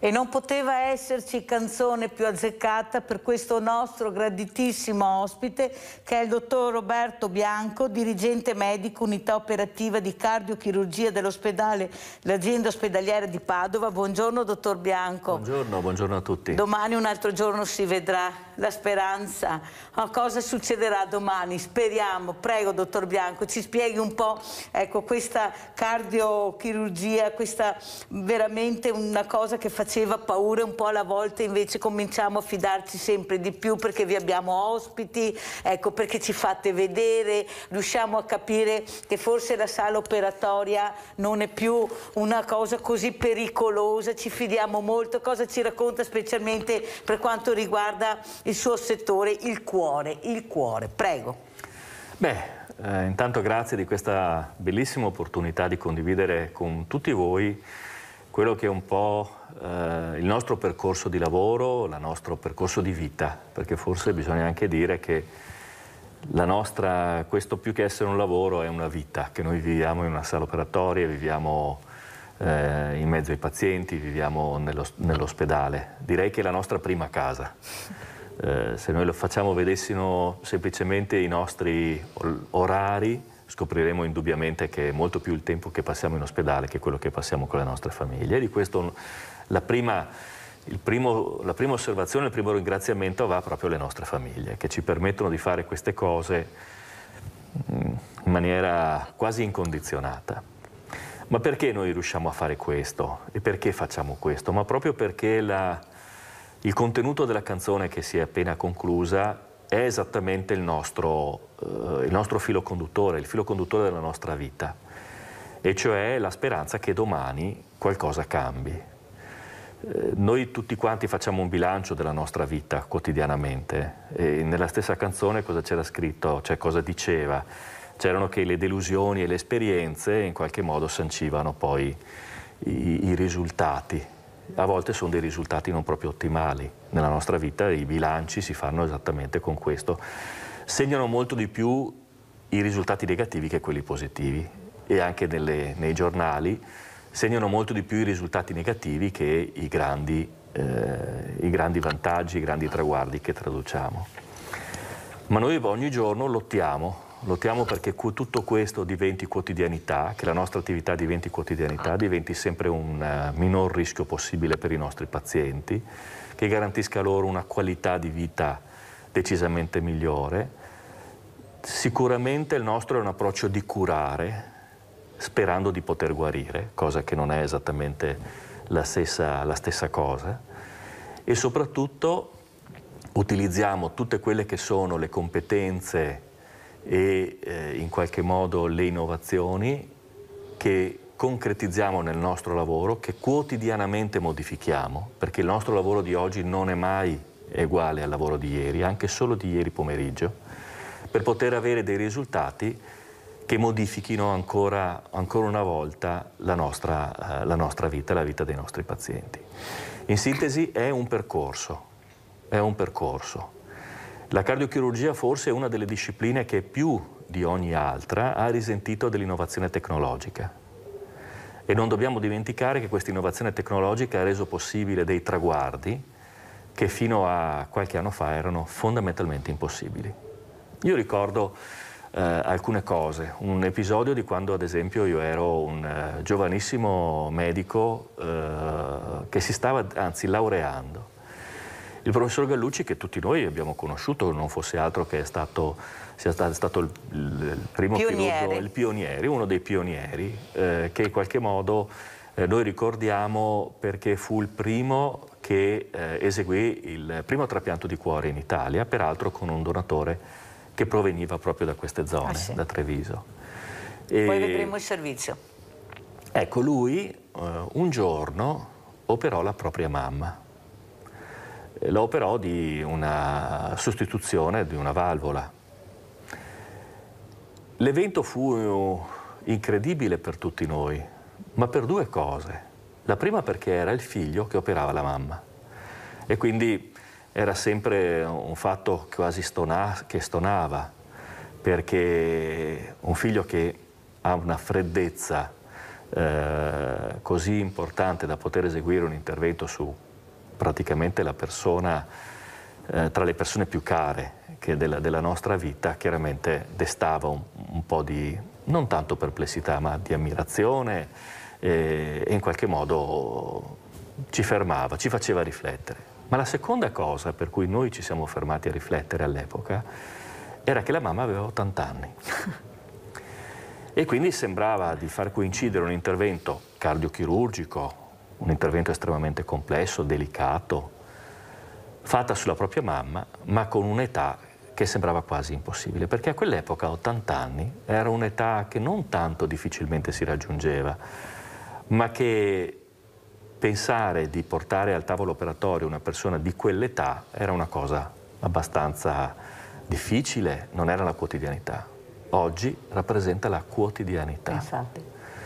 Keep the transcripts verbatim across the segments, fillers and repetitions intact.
E non poteva esserci canzone più azzeccata per questo nostro graditissimo ospite, che è il dottor Roberto Bianco, dirigente medico, unità operativa di cardiochirurgia dell'ospedale, l'azienda ospedaliera di Padova. Buongiorno dottor Bianco. Buongiorno, buongiorno a tutti. Domani un altro giorno si vedrà, la speranza. Oh, cosa succederà domani? Speriamo. Prego dottor Bianco, ci spieghi un po', ecco, questa cardiochirurgia, questa veramente una cosa che faceva paura un po' alla volta, invece cominciamo a fidarci sempre di più perché vi abbiamo ospiti, ecco, perché ci fate vedere, riusciamo a capire che forse la sala operatoria non è più una cosa così pericolosa, ci fidiamo molto. Cosa ci racconta specialmente per quanto riguarda il suo settore, il cuore, il cuore, prego. Beh, eh, intanto grazie di questa bellissima opportunità di condividere con tutti voi quello che è un po' eh, il nostro percorso di lavoro, il nostro percorso di vita, perché forse bisogna anche dire che la nostra, questo più che essere un lavoro è una vita, che noi viviamo in una sala operatoria, viviamo eh, in mezzo ai pazienti, viviamo nell'ospedale. Direi che è la nostra prima casa. Eh, se noi lo facciamo, vedessimo semplicemente i nostri orari, scopriremo indubbiamente che è molto più il tempo che passiamo in ospedale che quello che passiamo con le nostre famiglie. E di questo la prima, il primo, la prima osservazione, il primo ringraziamento va proprio alle nostre famiglie, che ci permettono di fare queste cose in maniera quasi incondizionata. Ma perché noi riusciamo a fare questo? E perché facciamo questo? Ma proprio perché la, il contenuto della canzone che si è appena conclusa è esattamente il nostro, eh, il nostro filo conduttore, il filo conduttore della nostra vita, e cioè la speranza che domani qualcosa cambi. Eh, noi tutti quanti facciamo un bilancio della nostra vita quotidianamente, e nella stessa canzone cosa c'era scritto, cioè cosa diceva? C'erano che le delusioni e le esperienze in qualche modo sancivano poi i, i risultati. A volte sono dei risultati non proprio ottimali. Nella nostra vita i bilanci si fanno esattamente con questo. Segnano molto di più i risultati negativi che quelli positivi, e anche nelle, nei giornali segnano molto di più i risultati negativi che i grandi, eh, i grandi vantaggi, i grandi traguardi che traduciamo. Ma noi ogni giorno lottiamo, lottiamo perché tutto questo diventi quotidianità, che la nostra attività diventi quotidianità, diventi sempre un uh, minor rischio possibile per i nostri pazienti, che garantisca loro una qualità di vita decisamente migliore. Sicuramente il nostro è un approccio di curare, sperando di poter guarire, cosa che non è esattamente la stessa, la stessa cosa, e soprattutto utilizziamo tutte quelle che sono le competenze e eh, in qualche modo le innovazioni che concretizziamo nel nostro lavoro, che quotidianamente modifichiamo, perché il nostro lavoro di oggi non è mai uguale al lavoro di ieri, anche solo di ieri pomeriggio, per poter avere dei risultati che modifichino ancora, ancora una volta la nostra, uh, la nostra vita, la vita dei nostri pazienti. In sintesi è un percorso, è un percorso. La cardiochirurgia forse è una delle discipline che più di ogni altra ha risentito dell'innovazione tecnologica, e non dobbiamo dimenticare che questa innovazione tecnologica ha reso possibile dei traguardi che fino a qualche anno fa erano fondamentalmente impossibili. Io ricordo eh, alcune cose, un episodio di quando ad esempio io ero un eh, giovanissimo medico eh, che si stava anzi laureando. Il professor Gallucci, che tutti noi abbiamo conosciuto, non fosse altro che è stato, sia stato il, il primo chirurgo, il pioniere, uno dei pionieri, eh, che in qualche modo eh, noi ricordiamo perché fu il primo che eh, eseguì il primo trapianto di cuore in Italia, peraltro con un donatore che proveniva proprio da queste zone, ah, sì. da Treviso. E poi vedremo il servizio. Ecco, lui eh, un giorno operò la propria mamma. Lo operò di una sostituzione di una valvola. L'evento fu incredibile per tutti noi, ma per due cose. La prima perché era il figlio che operava la mamma, e quindi era sempre un fatto quasi stona, che stonava, perché un figlio che ha una freddezza eh, così importante da poter eseguire un intervento su praticamente la persona, eh, tra le persone più care che della, della nostra vita, chiaramente destava un, un po' di, non tanto perplessità, ma di ammirazione e, e in qualche modo ci fermava, ci faceva riflettere. Ma la seconda cosa per cui noi ci siamo fermati a riflettere all'epoca era che la mamma aveva ottanta anni. E quindi sembrava di far coincidere un intervento cardiochirurgico, un intervento estremamente complesso, delicato, fatta sulla propria mamma, ma con un'età che sembrava quasi impossibile, perché a quell'epoca ottanta anni era un'età che non tanto difficilmente si raggiungeva, ma che pensare di portare al tavolo operatorio una persona di quell'età era una cosa abbastanza difficile, non era la quotidianità. Oggi rappresenta la quotidianità. Infatti.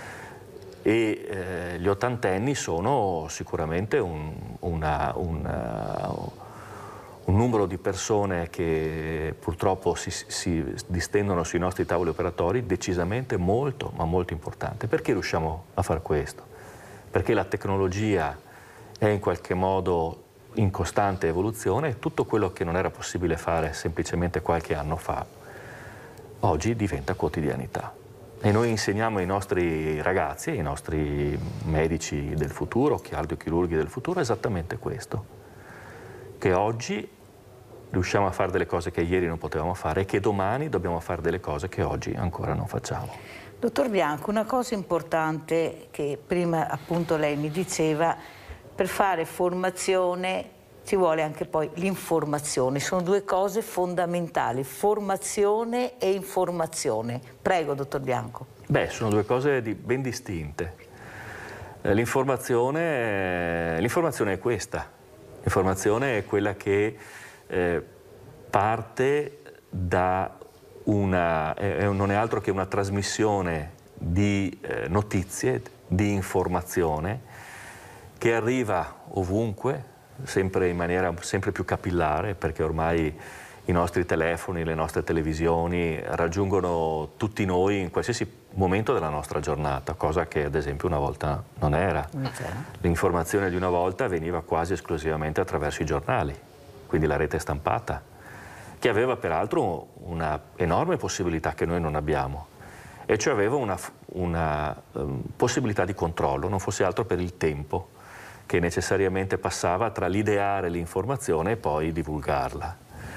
E eh, gli ottantenni sono sicuramente un, una, una, un numero di persone che purtroppo si, si distendono sui nostri tavoli operatori decisamente molto, ma molto importante. Perché riusciamo a far questo? Perché la tecnologia è in qualche modo in costante evoluzione e tutto quello che non era possibile fare semplicemente qualche anno fa, oggi diventa quotidianità. E noi insegniamo ai nostri ragazzi, ai nostri medici del futuro, cardiochirurghi del futuro, esattamente questo. Che oggi riusciamo a fare delle cose che ieri non potevamo fare e che domani dobbiamo fare delle cose che oggi ancora non facciamo. Dottor Bianco, una cosa importante che prima appunto lei mi diceva, per fare formazione ci vuole anche poi l'informazione, sono due cose fondamentali, formazione e informazione. Prego, dottor Bianco. Beh, sono due cose di, ben distinte. Eh, l'informazione, l'informazione è questa, l'informazione è quella che eh, parte da una, eh, non è altro che una trasmissione di eh, notizie, di informazione che arriva ovunque, sempre in maniera sempre più capillare, perché ormai i nostri telefoni, le nostre televisioni raggiungono tutti noi in qualsiasi momento della nostra giornata, cosa che ad esempio una volta non era. L'informazione di una volta veniva quasi esclusivamente attraverso i giornali, quindi la rete stampata, che aveva peraltro una enorme possibilità che noi non abbiamo, e cioè aveva una, una um, possibilità di controllo, non fosse altro per il tempo che necessariamente passava tra l'ideare l'informazione e poi divulgarla.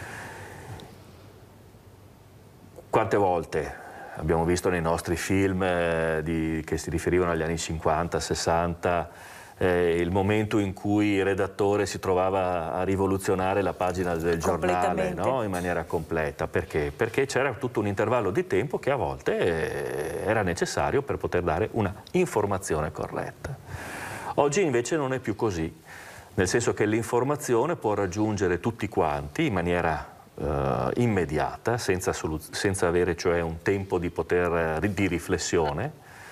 Quante volte abbiamo visto nei nostri film eh, di, che si riferivano agli anni cinquanta, sessanta, eh, il momento in cui il redattore si trovava a rivoluzionare la pagina del giornale, no? In maniera completa. Perché? Perché c'era tutto un intervallo di tempo che a volte eh, era necessario per poter dare una informazione corretta. Oggi invece non è più così, nel senso che l'informazione può raggiungere tutti quanti in maniera eh, immediata, senza, senza avere cioè un tempo di, poter, di riflessione,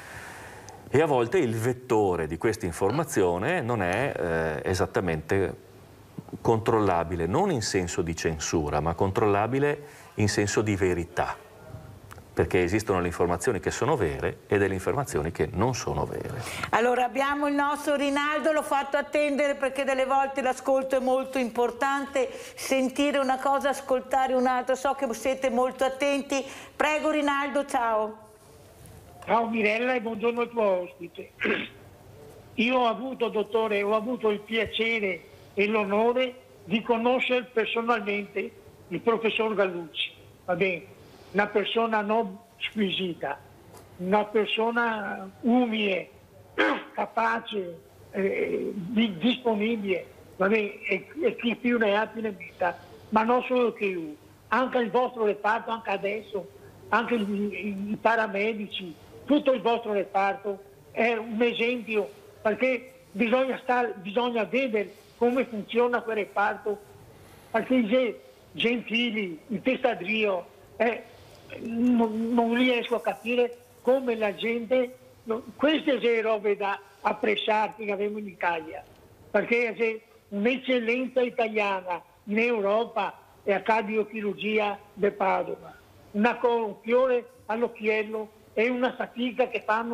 e a volte il vettore di questa informazione non è eh, esattamente controllabile, non in senso di censura, ma controllabile in senso di verità. Perché esistono le informazioni che sono vere e delle informazioni che non sono vere. Allora abbiamo il nostro Rinaldo, l'ho fatto attendere perché delle volte l'ascolto è molto importante, sentire una cosa, ascoltare un'altra, so che siete molto attenti. Prego Rinaldo, ciao. Ciao Mirella e buongiorno al tuo ospite. Io ho avuto, dottore, ho avuto il piacere e l'onore di conoscere personalmente il professor Gallucci, va bene? Una persona non squisita, una persona umile, capace, eh, disponibile, vabbè, e, e chi più ne ha più ne metta, ma non solo che lui, anche il vostro reparto, anche adesso, anche i, i paramedici, tutto il vostro reparto è un esempio, perché bisogna, star, bisogna vedere come funziona quel reparto, perché i Gentili, il Testadrio, eh, non, non riesco a capire come la gente, no, queste sono robe da apprezzarti che abbiamo in Italia, perché c'è un'eccellenza italiana in Europa e a cardiochirurgia di Padova, una corruzione all'occhiello e una fatica che fanno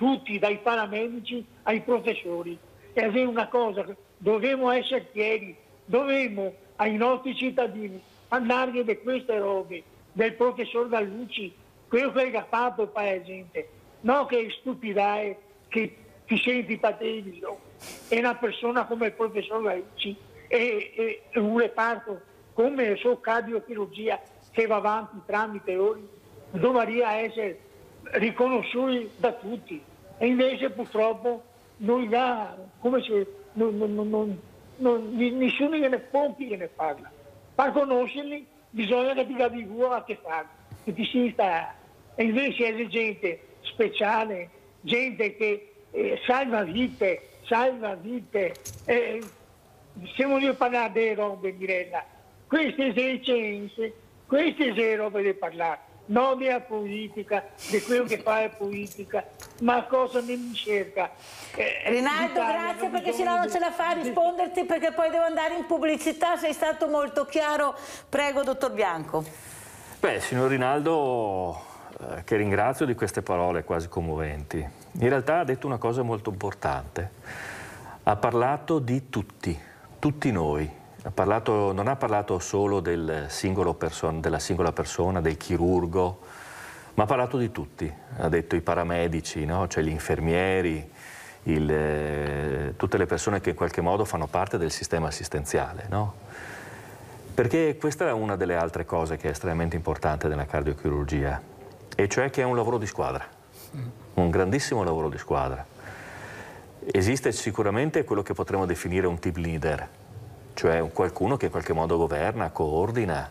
tutti, dai paramedici ai professori. E è una cosa, dovremmo essere fieri, dovremmo ai nostri cittadini mandargli di queste robe, del professor Gallucci, quello che ha fatto per la gente, non che stupidae, che ti senti per televisione. È una persona come il professor Gallucci e, e un reparto come il suo cardiochirurgia che va avanti tramite ore, dovrebbe essere riconosciuto da tutti. E invece purtroppo noi là, come se non, non, non, non, non, nessuno gliene pochi gliene parla. Per conoscerli bisogna che ti capi a che fare, che ti si sta. E invece è gente speciale, gente che eh, salva vite, salva vite. Eh, se voglio parlare delle robe, Mirella, queste esigenze, queste sono le robe da parlare, non della politica, di quello che fa la politica, ma cosa ne mi cerca. Eh, Rinaldo, grazie, perché sennò non ce la fa a risponderti, perché poi devo andare in pubblicità. Sei stato molto chiaro. Prego, dottor Bianco. Beh, signor Rinaldo, eh, che ringrazio di queste parole quasi commoventi. In realtà ha detto una cosa molto importante. Ha parlato di tutti, tutti noi. Ha parlato, non ha parlato solo del singolo person- della singola persona, del chirurgo, ma ha parlato di tutti. Ha detto i paramedici, no? Cioè gli infermieri, il, eh, tutte le persone che in qualche modo fanno parte del sistema assistenziale, no? Perché questa è una delle altre cose che è estremamente importante nella cardiochirurgia, e cioè che è un lavoro di squadra, un grandissimo lavoro di squadra. Esiste sicuramente quello che potremmo definire un team leader, cioè qualcuno che in qualche modo governa, coordina,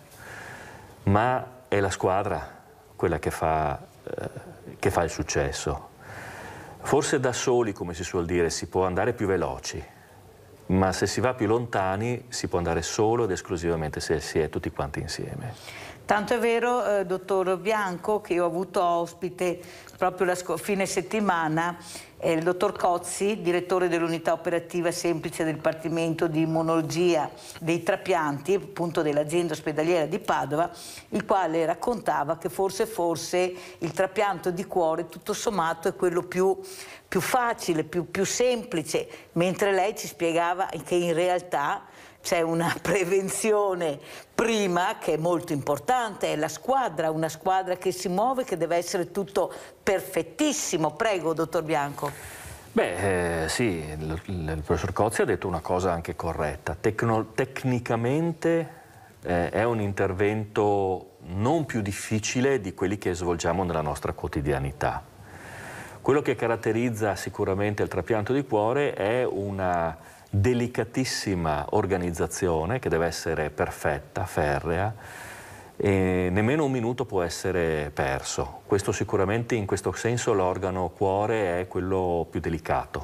ma è la squadra quella che fa, eh, che fa il successo. Forse da soli, come si suol dire, si può andare più veloci, ma se si va più lontani si può andare solo ed esclusivamente se si è tutti quanti insieme. Tanto è vero, eh, dottor Bianco, che io ho avuto ospite proprio la fine settimana eh, il dottor Cozzi, direttore dell'unità operativa semplice del Dipartimento di Immunologia dei Trapianti, appunto dell'azienda ospedaliera di Padova, il quale raccontava che forse forse il trapianto di cuore tutto sommato è quello più, più facile, più, più semplice, mentre lei ci spiegava che in realtà c'è una prevenzione prima che è molto importante, è la squadra, una squadra che si muove, che deve essere tutto perfettissimo. Prego, dottor Bianco. Beh, eh, sì, il, il professor Cozzi ha detto una cosa anche corretta. Tecno, tecnicamente eh, è un intervento non più difficile di quelli che svolgiamo nella nostra quotidianità. Quello che caratterizza sicuramente il trapianto di cuore è una delicatissima organizzazione che deve essere perfetta, ferrea, e nemmeno un minuto può essere perso. Questo sicuramente, in questo senso, l'organo cuore è quello più delicato.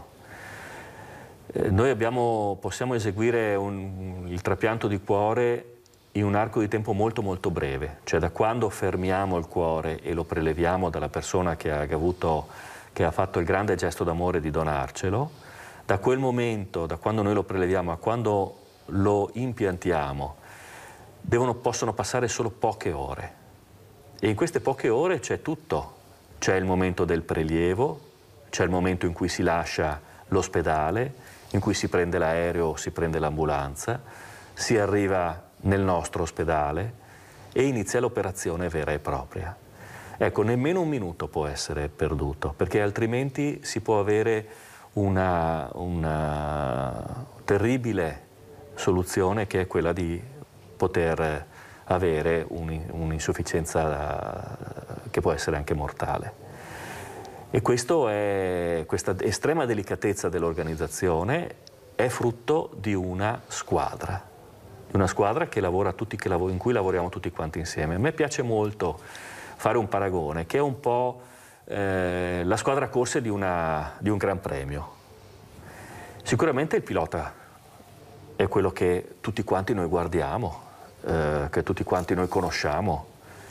Eh, noi abbiamo, possiamo eseguire un, il trapianto di cuore in un arco di tempo molto molto breve, cioè da quando fermiamo il cuore e lo preleviamo dalla persona che ha avuto, che ha fatto il grande gesto d'amore di donarcelo. Da quel momento, da quando noi lo preleviamo a quando lo impiantiamo, devono, possono passare solo poche ore. E in queste poche ore c'è tutto. C'è il momento del prelievo, c'è il momento in cui si lascia l'ospedale, in cui si prende l'aereo o si prende l'ambulanza, si arriva nel nostro ospedale e inizia l'operazione vera e propria. Ecco, nemmeno un minuto può essere perduto, perché altrimenti si può avere Una, una terribile soluzione, che è quella di poter avere un'insufficienza che può essere anche mortale. E questo è, questa estrema delicatezza dell'organizzazione è frutto di una squadra, di una squadra che lavora tutti, che lav- in cui lavoriamo tutti quanti insieme. A me piace molto fare un paragone, che è un po' Eh, la squadra corse di, una, di un gran premio. Sicuramente il pilota è quello che tutti quanti noi guardiamo, eh, che tutti quanti noi conosciamo,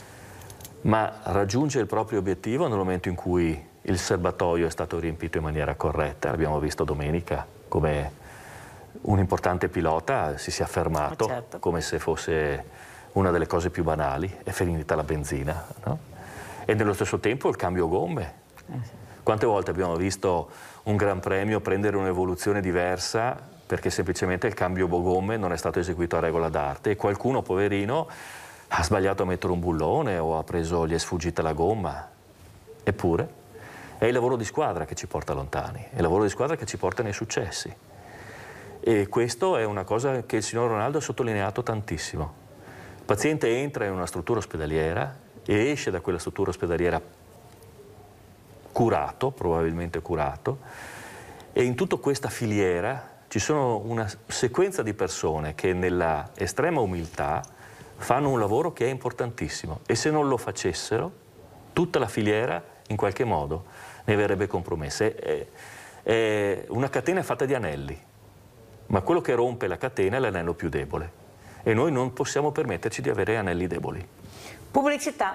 ma raggiunge il proprio obiettivo nel momento in cui il serbatoio è stato riempito in maniera corretta. L'abbiamo visto domenica come un importante pilota si sia fermato, ah, certo. come se fosse una delle cose più banali, è finita la benzina, no? E nello stesso tempo il cambio gomme, Quante volte abbiamo visto un Gran Premio prendere un'evoluzione diversa perché semplicemente il cambio gomme non è stato eseguito a regola d'arte e qualcuno, poverino, ha sbagliato a mettere un bullone o ha preso, gli è sfuggita la gomma. Eppure è il lavoro di squadra che ci porta lontani, è il lavoro di squadra che ci porta nei successi. E questo è una cosa che il signor Ronaldo ha sottolineato tantissimo. Il paziente entra in una struttura ospedaliera e esce da quella struttura ospedaliera curato, probabilmente curato, e in tutta questa filiera ci sono una sequenza di persone che nella estrema umiltà fanno un lavoro che è importantissimo e se non lo facessero tutta la filiera in qualche modo ne verrebbe compromessa. È, è una catena fatta di anelli, ma quello che rompe la catena è l'anello più debole e noi non possiamo permetterci di avere anelli deboli. Pubblicità.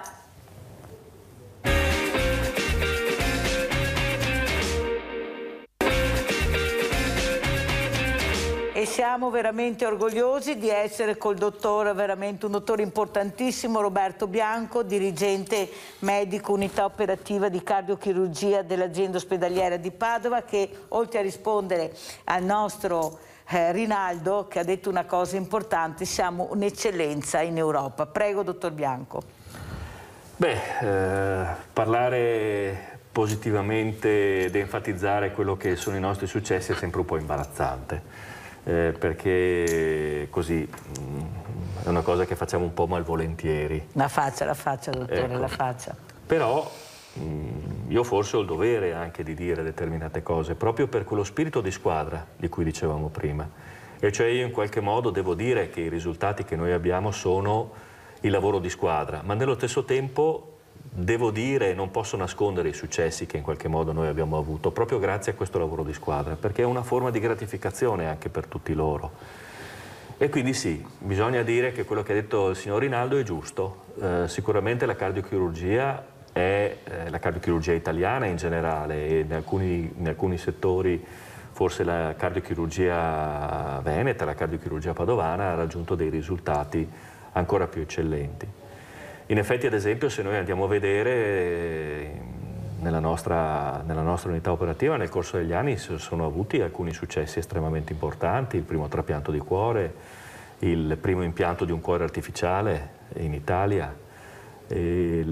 E siamo veramente orgogliosi di essere col dottore, veramente un dottore importantissimo, Roberto Bianco, dirigente medico unità operativa di cardiochirurgia dell'azienda ospedaliera di Padova, che oltre a rispondere al nostro eh, Rinaldo, che ha detto una cosa importante, siamo un'eccellenza in Europa. Prego, dottor Bianco. Beh, eh, parlare positivamente ed enfatizzare quello che sono i nostri successi è sempre un po' imbarazzante. Eh, perché così mh, è una cosa che facciamo un po' malvolentieri. La faccia, la faccia, dottore, ecco. la faccia. Però mh, io forse ho il dovere anche di dire determinate cose, proprio per quello spirito di squadra di cui dicevamo prima. E cioè io in qualche modo devo dire che i risultati che noi abbiamo sono il lavoro di squadra, ma nello stesso tempo devo dire e non posso nascondere i successi che in qualche modo noi abbiamo avuto proprio grazie a questo lavoro di squadra, perché è una forma di gratificazione anche per tutti loro. E quindi sì, bisogna dire che quello che ha detto il signor Rinaldo è giusto. Eh, sicuramente la cardiochirurgia è eh, la cardiochirurgia italiana in generale e in alcuni, in alcuni settori forse la cardiochirurgia veneta, la cardiochirurgia padovana ha raggiunto dei risultati ancora più eccellenti. In effetti, ad esempio, se noi andiamo a vedere nella nostra, nella nostra unità operativa, nel corso degli anni si sono avuti alcuni successi estremamente importanti, il primo trapianto di cuore, il primo impianto di un cuore artificiale in Italia, e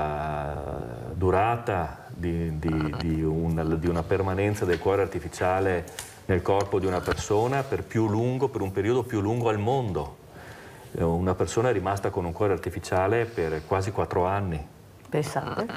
la durata di, di, di, una, di una permanenza del cuore artificiale nel corpo di una persona per più lungo, per un periodo più lungo al mondo. Una persona è rimasta con un cuore artificiale per quasi quattro anni. Pensate.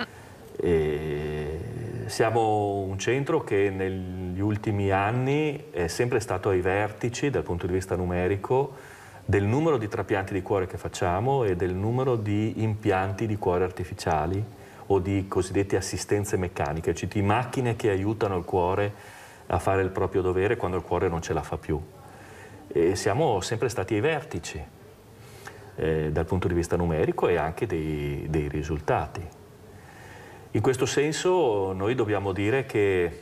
E siamo un centro che negli ultimi anni è sempre stato ai vertici dal punto di vista numerico del numero di trapianti di cuore che facciamo e del numero di impianti di cuore artificiali o di cosiddette assistenze meccaniche, cioè di macchine che aiutano il cuore a fare il proprio dovere quando il cuore non ce la fa più. E siamo sempre stati ai vertici. Eh, dal punto di vista numerico e anche dei, dei risultati. In questo senso noi dobbiamo dire che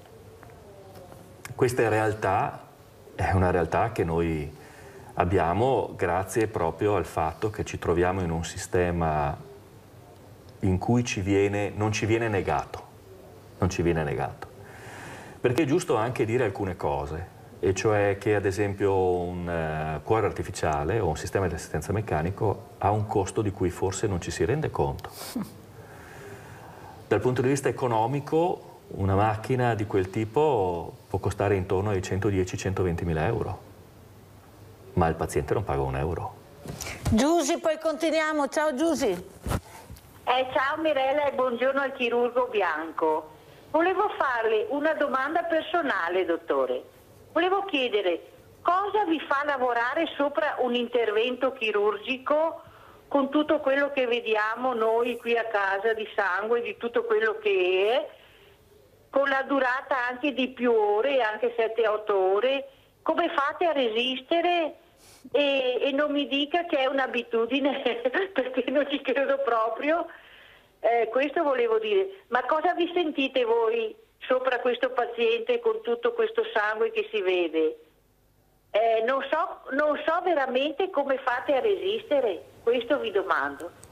questa realtà è una realtà che noi abbiamo grazie proprio al fatto che ci troviamo in un sistema in cui ci viene, non ci viene negato, non ci viene negato. Perché è giusto anche dire alcune cose. E cioè che ad esempio un uh, cuore artificiale o un sistema di assistenza meccanico ha un costo di cui forse non ci si rende conto. Dal punto di vista economico una macchina di quel tipo può costare intorno ai centodieci centoventi mila euro, ma il paziente non paga un euro. Giusy, poi continuiamo. Ciao Giusy. Eh, ciao Mirella e buongiorno al chirurgo Bianco. Volevo farle una domanda personale, dottore. Volevo chiedere cosa vi fa lavorare sopra un intervento chirurgico con tutto quello che vediamo noi qui a casa di sangue, di tutto quello che è, con la durata anche di più ore, anche sette otto ore, come fate a resistere? E, e non mi dica che è un'abitudine perché non ci credo proprio, eh, questo volevo dire. Ma cosa vi sentite voi sopra questo paziente con tutto questo sangue che si vede? Eh, non so, non so veramente come fate a resistere, questo vi domando.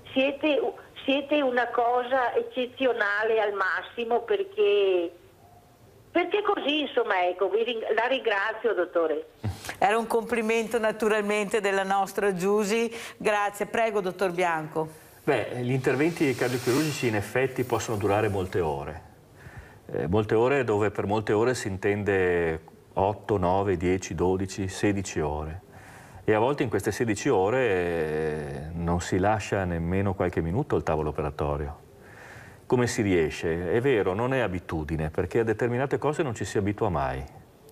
siete, siete una cosa eccezionale al massimo, perché, perché così, insomma, ecco, vi ring- la ringrazio, dottore. Era un complimento naturalmente della nostra Giusy, grazie. Prego, dottor Bianco. Beh, gli interventi cardiochirurgici in effetti possono durare molte ore. Eh, molte ore dove per molte ore si intende otto, nove, dieci, dodici, sedici ore. E a volte in queste sedici ore eh, non si lascia nemmeno qualche minuto il tavolo operatorio. Come si riesce? È vero, non è abitudine, perché a determinate cose non ci si abitua mai.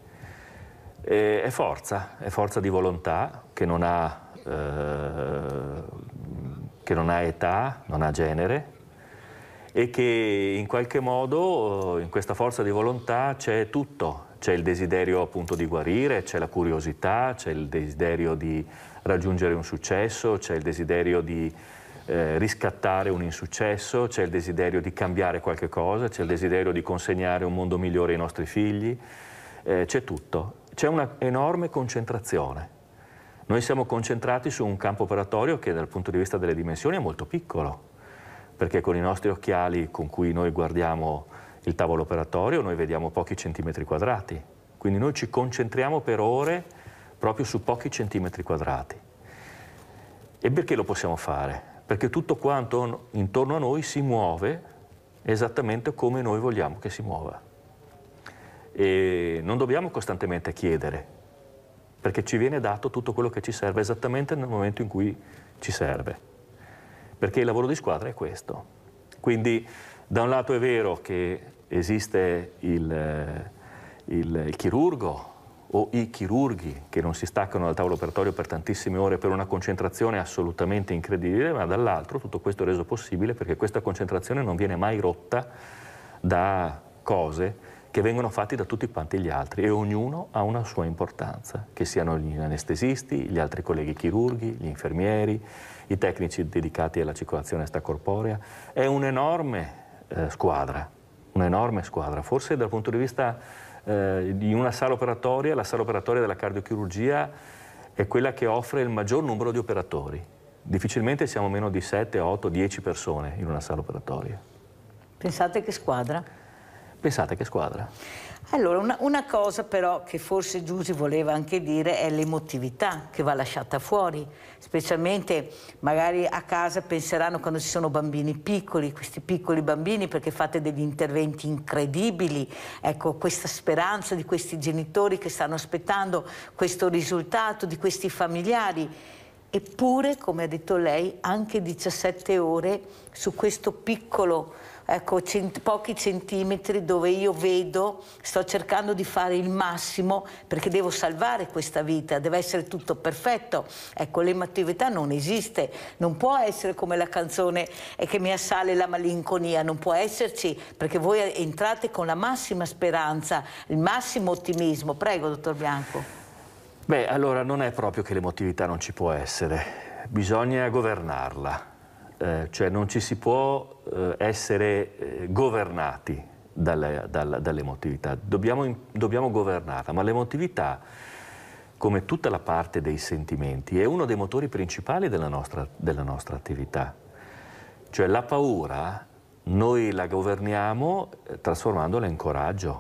E è forza, è forza di volontà che non ha, eh, che non ha età, non ha genere, e che in qualche modo in questa forza di volontà c'è tutto. C'è il desiderio appunto di guarire, c'è la curiosità, c'è il desiderio di raggiungere un successo, c'è il desiderio di eh, riscattare un insuccesso, c'è il desiderio di cambiare qualche cosa, c'è il desiderio di consegnare un mondo migliore ai nostri figli, eh, c'è tutto. C'è una enorme concentrazione. Noi siamo concentrati su un campo operatorio che dal punto di vista delle dimensioni è molto piccolo, perché con i nostri occhiali con cui noi guardiamo il tavolo operatorio noi vediamo pochi centimetri quadrati, quindi noi ci concentriamo per ore proprio su pochi centimetri quadrati. E perché lo possiamo fare? Perché tutto quanto intorno a noi si muove esattamente come noi vogliamo che si muova. E non dobbiamo costantemente chiedere, perché ci viene dato tutto quello che ci serve esattamente nel momento in cui ci serve. Perché il lavoro di squadra è questo. Quindi da un lato è vero che esiste il, il, il chirurgo o i chirurghi che non si staccano dal tavolo operatorio per tantissime ore per una concentrazione assolutamente incredibile, ma dall'altro tutto questo è reso possibile perché questa concentrazione non viene mai rotta da cose che vengono fatte da tutti quanti gli altri e ognuno ha una sua importanza, che siano gli anestesisti, gli altri colleghi chirurghi, gli infermieri, i tecnici dedicati alla circolazione extracorporea. È un'enorme eh, squadra, un'enorme squadra. Forse dal punto di vista eh, di una sala operatoria, la sala operatoria della cardiochirurgia è quella che offre il maggior numero di operatori. Difficilmente siamo meno di sette, otto, dieci persone in una sala operatoria. Pensate che squadra? Pensate che squadra. Allora, una, una cosa però che forse Giusy voleva anche dire è l'emotività che va lasciata fuori, specialmente magari a casa penseranno quando ci sono bambini piccoli, questi piccoli bambini, perché fate degli interventi incredibili, ecco, questa speranza di questi genitori che stanno aspettando questo risultato, di questi familiari. Eppure, come ha detto lei, anche diciassette ore su questo piccolo, ecco, cent- pochi centimetri dove io vedo, sto cercando di fare il massimo perché devo salvare questa vita, deve essere tutto perfetto. Ecco, l'emotività non esiste, non può essere come la canzone e che mi assale la malinconia, non può esserci perché voi entrate con la massima speranza, il massimo ottimismo. Prego, dottor Bianco. Beh, allora non è proprio che l'emotività non ci può essere, bisogna governarla, eh, cioè non ci si può eh, essere eh, governati dalle, dal, dall'emotività, dobbiamo, dobbiamo governarla, ma l'emotività, come tutta la parte dei sentimenti, è uno dei motori principali della nostra, della nostra attività. Cioè la paura noi la governiamo eh, trasformandola in coraggio.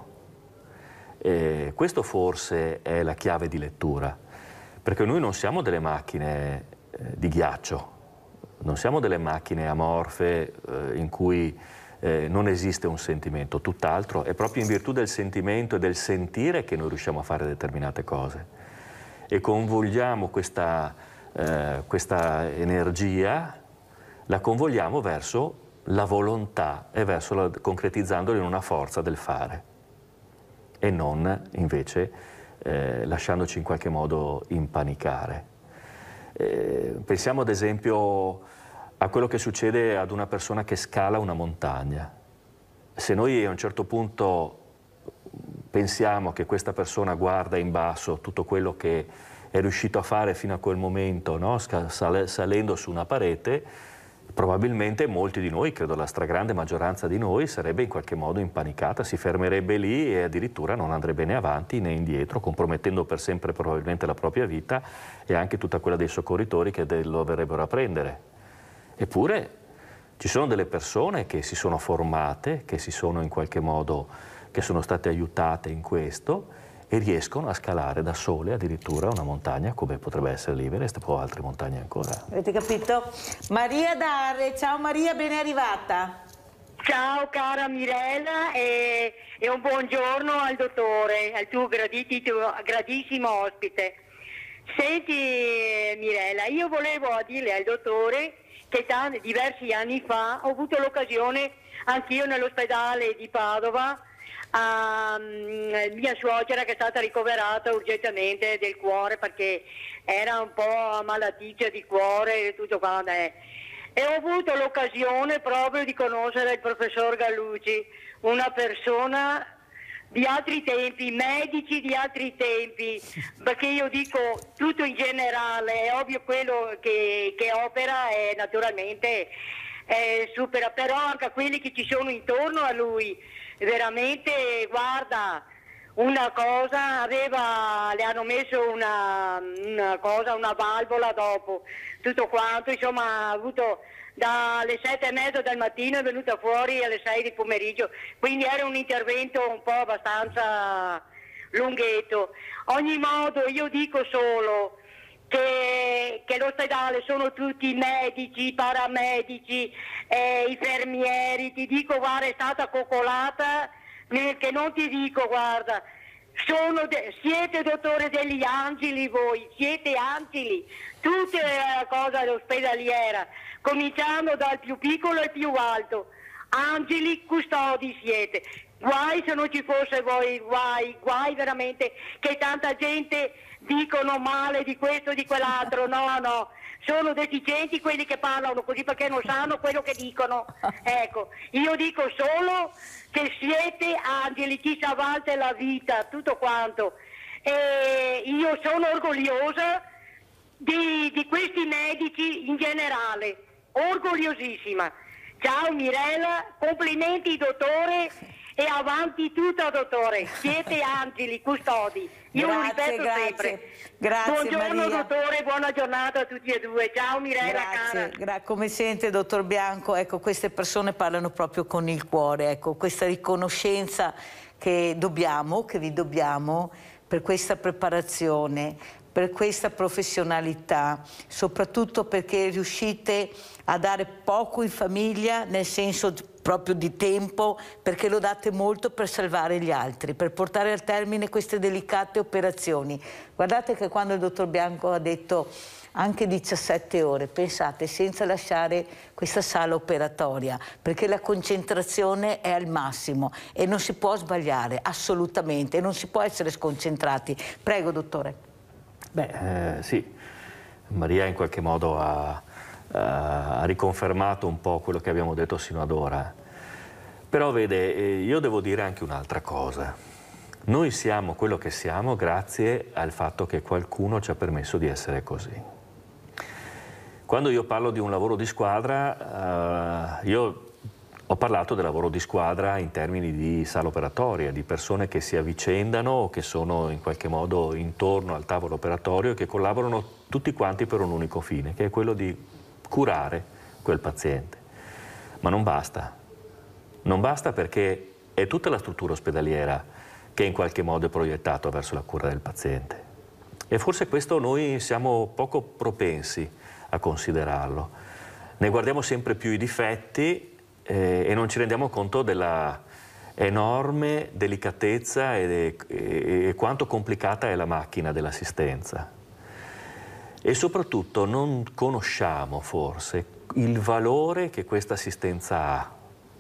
E questo forse è la chiave di lettura, perché noi non siamo delle macchine eh, di ghiaccio, non siamo delle macchine amorfe eh, in cui eh, non esiste un sentimento, tutt'altro, è proprio in virtù del sentimento e del sentire che noi riusciamo a fare determinate cose e convogliamo questa, eh, questa energia, la convogliamo verso la volontà e verso la, concretizzandola in una forza del fare. E non invece eh, lasciandoci in qualche modo impanicare. Eh, pensiamo ad esempio a quello che succede ad una persona che scala una montagna. Se noi a un certo punto pensiamo che questa persona guarda in basso tutto quello che è riuscito a fare fino a quel momento, no? Sal- salendo su una parete, probabilmente molti di noi, credo la stragrande maggioranza di noi, sarebbe in qualche modo impanicata, si fermerebbe lì e addirittura non andrebbe né avanti né indietro, compromettendo per sempre probabilmente la propria vita e anche tutta quella dei soccorritori che lo verrebbero a prendere. Eppure ci sono delle persone che si sono formate, che si sono in qualche modo, che sono state aiutate in questo e riescono a scalare da sole addirittura una montagna come potrebbe essere l'Everest o altre montagne ancora. Avete capito? Maria da Arre, ciao Maria, ben arrivata. Ciao cara Mirella e, e un buongiorno al dottore, al tuo graditi, tuo gradissimo ospite. Senti Mirella, io volevo dire al dottore che tanti, diversi anni fa ho avuto l'occasione anch'io nell'ospedale di Padova a um, mia suocera che è stata ricoverata urgentemente del cuore perché era un po' malaticcia di cuore e tutto quanto è. E ho avuto l'occasione proprio di conoscere il professor Gallucci, una persona di altri tempi, medici di altri tempi, perché io dico tutto in generale, è ovvio quello che, che opera e naturalmente eh, supera, però anche quelli che ci sono intorno a lui, veramente guarda, una cosa, aveva, le hanno messo una, una cosa, una valvola dopo, tutto quanto, insomma ha avuto dalle sette e mezza del mattino è venuta fuori alle sei di pomeriggio, quindi era un intervento un po' abbastanza lunghetto. Ogni modo io dico solo che, che l'ospedale sono tutti medici, paramedici, eh, infermieri, ti dico guarda è stata coccolata, che non ti dico guarda, sono de- siete dottore degli angeli voi, siete angeli, tutte le cose ospedaliera, cominciando dal più piccolo al più alto, angeli custodi siete, guai se non ci fosse voi, guai, guai veramente che tanta gente dicono male di questo e di quell'altro, no no, sono deficienti quelli che parlano così perché non sanno quello che dicono, ecco, io dico solo che siete angeli, chi salvate la vita, tutto quanto, e io sono orgogliosa di, di questi medici in generale, orgogliosissima. Ciao Mirella, complimenti dottore e avanti tutta dottore, siete angeli, custodi, io Grazie, lo ripeto grazie. sempre. Grazie, Buongiorno Maria. dottore, buona giornata a tutti e due, ciao Mirella cara. Grazie, gra- come sente dottor Bianco, ecco queste persone parlano proprio con il cuore, ecco questa riconoscenza che dobbiamo, che vi dobbiamo per questa preparazione, per questa professionalità, soprattutto perché riuscite a dare poco in famiglia, nel senso proprio di tempo, perché lo date molto per salvare gli altri, per portare a termine queste delicate operazioni. Guardate che quando il dottor Bianco ha detto anche diciassette ore, pensate, senza lasciare questa sala operatoria, perché la concentrazione è al massimo e non si può sbagliare, assolutamente, e non si può essere sconcentrati. Prego, dottore. Beh, eh, sì, Maria in qualche modo ha, ha riconfermato un po' quello che abbiamo detto sino ad ora. Però vede, eh, io devo dire anche un'altra cosa. Noi siamo quello che siamo grazie al fatto che qualcuno ci ha permesso di essere così. Quando io parlo di un lavoro di squadra, eh, io ho parlato del lavoro di squadra in termini di sala operatoria, di persone che si avvicendano o che sono in qualche modo intorno al tavolo operatorio e che collaborano tutti quanti per un unico fine, che è quello di curare quel paziente. Ma non basta. Non basta perché è tutta la struttura ospedaliera che in qualche modo è proiettata verso la cura del paziente. E forse questo noi siamo poco propensi a considerarlo. Ne guardiamo sempre più i difetti eh, e non ci rendiamo conto della enorme delicatezza e, e, e quanto complicata è la macchina dell'assistenza. E soprattutto non conosciamo forse il valore che questa assistenza ha.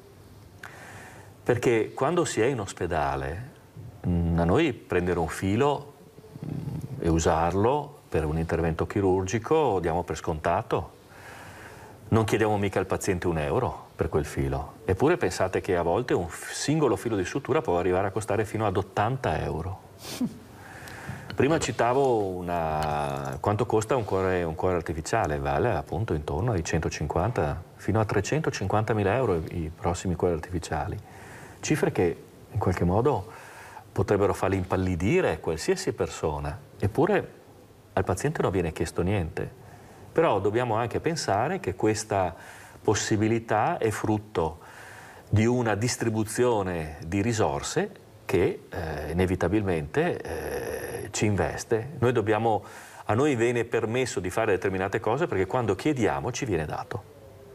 Perché quando si è in ospedale, a noi prendere un filo e usarlo per un intervento chirurgico diamo per scontato. Non chiediamo mica al paziente un euro per quel filo. Eppure pensate che a volte un singolo filo di sutura può arrivare a costare fino ad ottanta euro. Prima citavo una... quanto costa un cuore, un cuore artificiale, vale appunto intorno ai centocinquanta fino a trecentocinquantamila euro i prossimi cuori artificiali. Cifre che in qualche modo potrebbero farli impallidire qualsiasi persona, eppure al paziente non viene chiesto niente, Però dobbiamo anche pensare che questa possibilità è frutto di una distribuzione di risorse che eh, inevitabilmente eh, ci investe. Noi dobbiamo, a noi viene permesso di fare determinate cose perché quando chiediamo ci viene dato.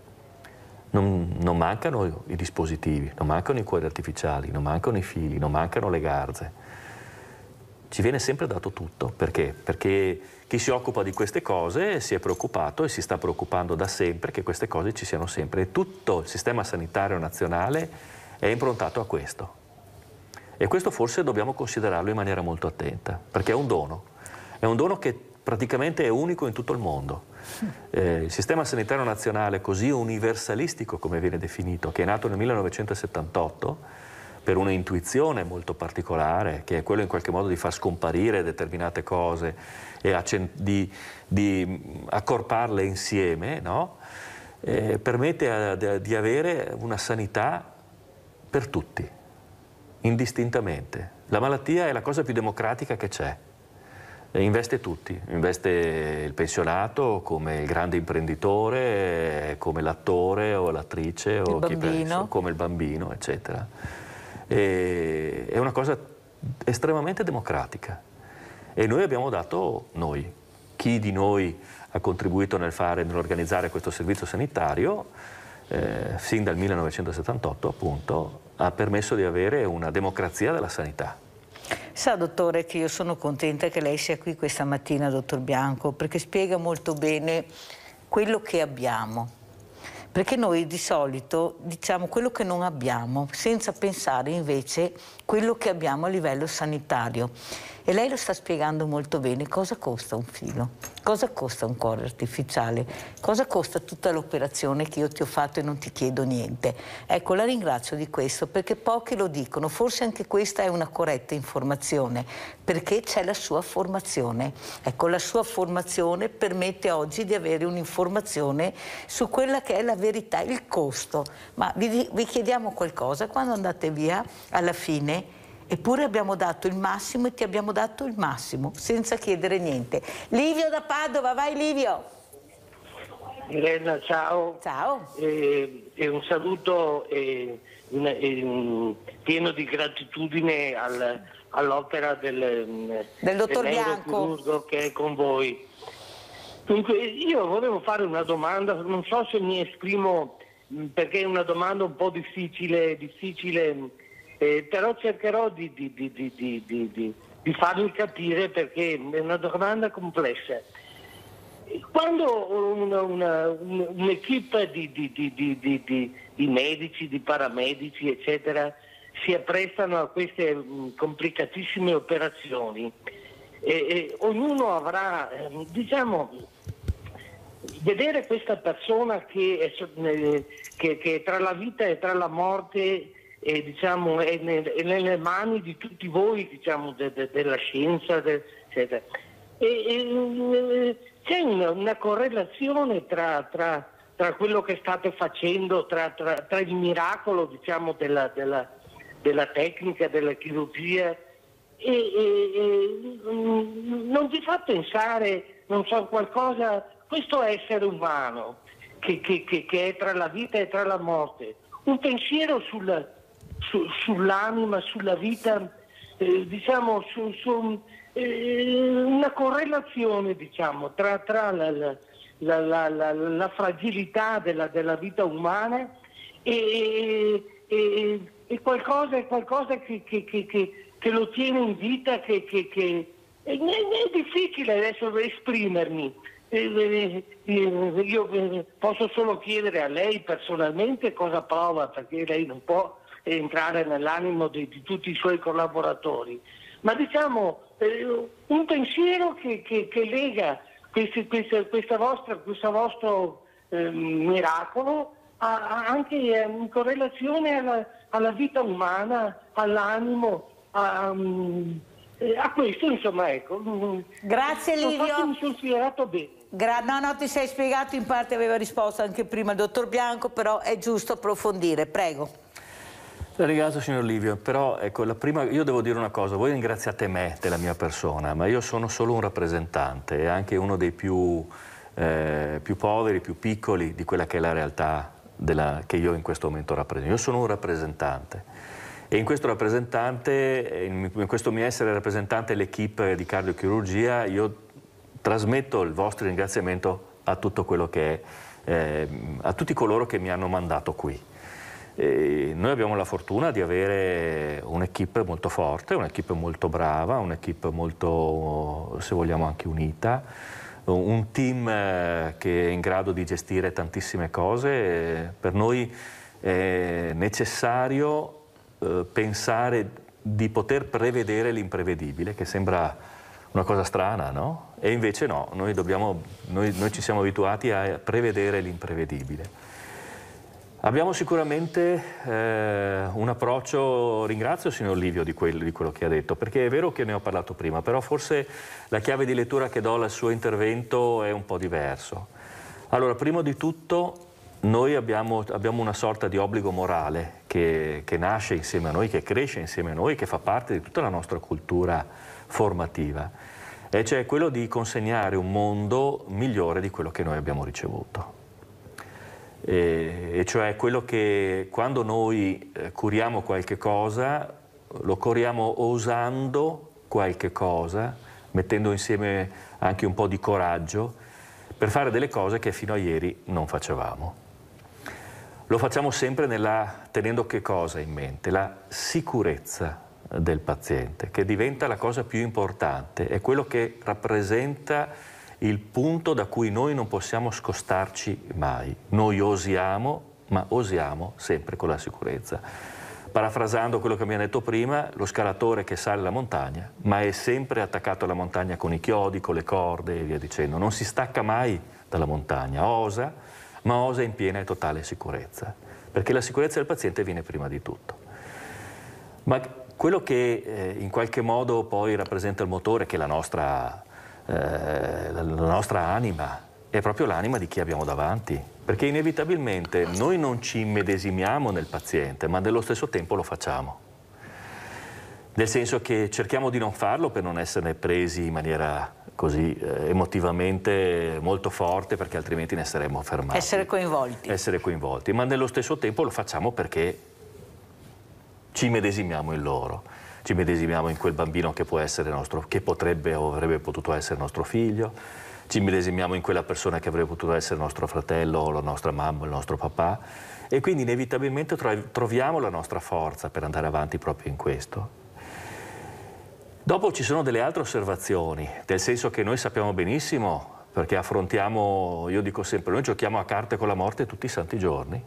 Non, non mancano i dispositivi, non mancano i cuori artificiali, non mancano i fili, non mancano le garze. Ci viene sempre dato tutto. Perché? Perché chi si occupa di queste cose si è preoccupato e si sta preoccupando da sempre che queste cose ci siano sempre. E tutto il sistema sanitario nazionale è improntato a questo. E questo forse dobbiamo considerarlo in maniera molto attenta, perché è un dono. È un dono che praticamente è unico in tutto il mondo. Eh, il sistema sanitario nazionale così universalistico come viene definito, che è nato nel millenovecentosettantotto per una intuizione molto particolare, che è quello in qualche modo di far scomparire determinate cose e di, di accorparle insieme, no? eh, permette a, a, di avere una sanità per tutti, indistintamente. La malattia è la cosa più democratica che c'è. Investe tutti, investe il pensionato come il grande imprenditore, come l'attore o l'attrice o chi pensa, come il bambino, eccetera. E è una cosa estremamente democratica e noi abbiamo dato, noi, chi di noi ha contribuito nel fare, nell'organizzare questo servizio sanitario, eh, sin dal millenovecentosettantotto appunto, ha permesso di avere una democrazia della sanità. Sa, dottore, che io sono contenta che lei sia qui questa mattina, dottor Bianco, perché spiega molto bene quello che abbiamo. Perché noi di solito diciamo quello che non abbiamo, senza pensare invece quello che abbiamo a livello sanitario. E lei lo sta spiegando molto bene. Cosa costa un filo? Cosa costa un cuore artificiale? Cosa costa tutta l'operazione che io ti ho fatto e non ti chiedo niente? Ecco, la ringrazio di questo, perché pochi lo dicono. Forse anche questa è una corretta informazione, perché c'è la sua formazione. Ecco, la sua formazione permette oggi di avere un'informazione su quella che è la verità, il costo. Ma vi, vi chiediamo qualcosa quando andate via alla fine? Eppure abbiamo dato il massimo e ti abbiamo dato il massimo, senza chiedere niente. Livio da Padova, vai Livio! Mirella, ciao. Ciao. Eh, e un saluto eh, in, in, pieno di gratitudine al, all'opera del, del dottor Bianco che è con voi. Dunque, io volevo fare una domanda, non so se mi esprimo perché è una domanda un po' difficile, difficile Eh, però cercherò di, di, di, di, di, di, di farmi capire perché è una domanda complessa. Quando una, una, un'equipe di, di, di, di, di, di, di medici, di paramedici, eccetera, si apprestano a queste mh, complicatissime operazioni, e, e ognuno avrà, eh, diciamo, vedere questa persona che è, che, che è tra la vita e tra la morte. E, diciamo, è, nel, è nelle mani di tutti voi, diciamo, de, de, della scienza, de, eccetera. E, e, c'è una, una correlazione tra, tra, tra quello che state facendo, tra, tra, tra il miracolo, diciamo, della, della, della tecnica, della chirurgia, e, e, e non vi fa pensare, non so, qualcosa, questo essere umano che, che, che, che è tra la vita e tra la morte, un pensiero sul Su, sull'anima, sulla vita, eh, diciamo, su, su eh, una correlazione, diciamo, tra, tra la, la, la, la, la fragilità della, della vita umana e, e, e qualcosa, qualcosa che, che, che, che, che lo tiene in vita, che, che, che è, è difficile adesso esprimermi. Eh, eh, io posso solo chiedere a lei personalmente cosa prova, perché lei non può entrare nell'animo di, di tutti i suoi collaboratori, ma diciamo eh, un pensiero che, che, che lega questi, questa, questa vostra, questo vostro eh, miracolo a, a anche eh, in correlazione alla, alla vita umana, all'animo, a, um, a questo, insomma, ecco. Grazie Livio. Mi sono spiegato bene. Gra no, no, ti sei spiegato, in parte aveva risposto anche prima il dottor Bianco, però è giusto approfondire, prego. La ringrazio signor Livio, però ecco, la prima, io devo dire una cosa, voi ringraziate me della mia persona, ma io sono solo un rappresentante e anche uno dei più eh, più poveri, più piccoli di quella che è la realtà della, che io in questo momento rappresento. Io sono un rappresentante e in questo rappresentante, in questo mio essere rappresentante dell'equipe di cardiochirurgia, io trasmetto il vostro ringraziamento a tutto quello che è, eh, a tutti coloro che mi hanno mandato qui. E noi abbiamo la fortuna di avere un'equipe molto forte, un'equipe molto brava, un'equipe molto, se vogliamo, anche unita, un team che è in grado di gestire tantissime cose. Per noi è necessario eh, pensare di poter prevedere l'imprevedibile, che sembra una cosa strana, no? E invece no, noi, dobbiamo, noi, noi ci siamo abituati a prevedere l'imprevedibile. Abbiamo sicuramente eh, un approccio, ringrazio il signor Livio di quello, di quello che ha detto, perché è vero che ne ho parlato prima, però forse la chiave di lettura che do al suo intervento è un po' diverso. Allora, prima di tutto, noi abbiamo, abbiamo una sorta di obbligo morale che, che nasce insieme a noi, che cresce insieme a noi, che fa parte di tutta la nostra cultura formativa, e cioè quello di consegnare un mondo migliore di quello che noi abbiamo ricevuto. E, e cioè quello che quando noi eh, curiamo qualche cosa, lo curiamo osando qualche cosa, mettendo insieme anche un po' di coraggio per fare delle cose che fino a ieri non facevamo. Lo facciamo sempre nella, tenendo che cosa in mente? La sicurezza del paziente, che diventa la cosa più importante, è quello che rappresenta il punto da cui noi non possiamo scostarci mai. Noi osiamo, ma osiamo sempre con la sicurezza. Parafrasando quello che mi ha detto prima, lo scalatore che sale la montagna, ma è sempre attaccato alla montagna con i chiodi, con le corde e via dicendo. Non si stacca mai dalla montagna, osa, ma osa in piena e totale sicurezza, perché la sicurezza del paziente viene prima di tutto. Ma quello che eh, in qualche modo poi rappresenta il motore, che è la nostra... Eh, la nostra anima, è proprio l'anima di chi abbiamo davanti, perché inevitabilmente noi non ci immedesimiamo nel paziente, ma nello stesso tempo lo facciamo, nel senso che cerchiamo di non farlo per non essere presi in maniera così eh, emotivamente molto forte, perché altrimenti ne saremmo fermati. Essere coinvolti. Essere coinvolti, ma nello stesso tempo lo facciamo perché ci immedesimiamo in loro. Ci medesimiamo in quel bambino che può essere nostro, che potrebbe o avrebbe potuto essere nostro figlio, ci medesimiamo in quella persona che avrebbe potuto essere nostro fratello, o la nostra mamma, il nostro papà, e quindi inevitabilmente troviamo la nostra forza per andare avanti proprio in questo. Dopo ci sono delle altre osservazioni, nel senso che noi sappiamo benissimo, perché affrontiamo, io dico sempre, noi giochiamo a carte con la morte tutti i santi giorni,